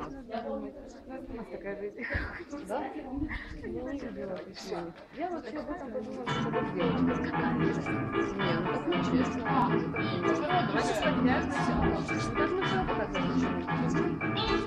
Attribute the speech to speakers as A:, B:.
A: У нас такая жизнь.
B: Да? Я не видела письма. Я вообще об этом подумала, что это девочка. Не, ну так нечестно.
A: Давайте сравняем сначала.
B: Ну так мы все показываем.